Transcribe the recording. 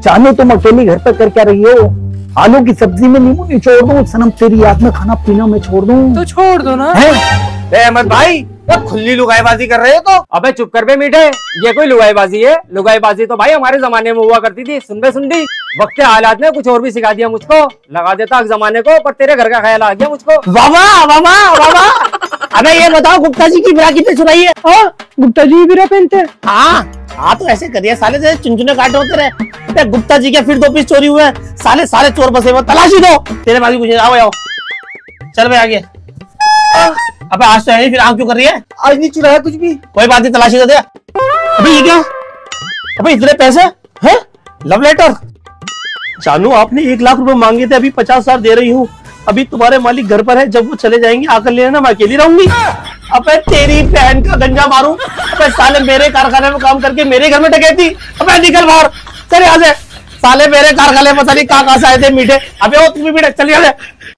जानो तुम अकेली घर पर कर क्या रही हो? आलू की सब्जी में नींबू निचोड़ दूं सनम, तेरी याद में खाना पीना मैं छोड़ दूं? तो छोड़ दो ना। अहमद भाई खुली लुगाईबाजी कर रहे हो तो? अबे चुप कर बे मीठे, ये कोई लुगाईबाजी है? लुगाईबाजी तो भाई हमारे जमाने में हुआ करती थी। सुन वक्त के हालात ने कुछ और भी सिखा दिया मुझको। लगा देता जमाने को, पर तेरे घर का ख्याल आ गया मुझको। वाह अबे ये बताओ गुप्ता जी की बिरा कितने चुराई है? गुप्ता जी बिरा पहनते? हाँ तो ऐसे करिए साले से चुनचुने काटे होते रहे। गुप्ता जी के फिर 2 पीस चोरी हुए हैं, साले चोर बसे हुए, तलाशी दो। तेरे पास कुछ आओ चल भाई आगे। अबे आज तो है, फिर आंख क्यों कर रही है? आज नहीं चुराया कुछ भी। कोई बात नहीं, तलाशी तो दे। अबे ये क्या? अबे इतने पैसे हैं? Love letter. जानू आपने 1 लाख रुपए मांगे थे, अभी 50,000 दे रही हूँ। अभी तुम्हारे मालिक घर पर है, जब वो चले जाएंगे आकर ले लेना, मैं अकेली रहूंगी। अबे तेरी बहन का गंजा मारूं। अबे साले मेरे कारखाने में काम करके मेरे घर में डकैती। अबे निकल बाहर, चल यहाँ से। साले मेरे कारखाने में पता नहीं कहाँ से आए थे मीठे। अबे वो तुम भी चल यहाँ से।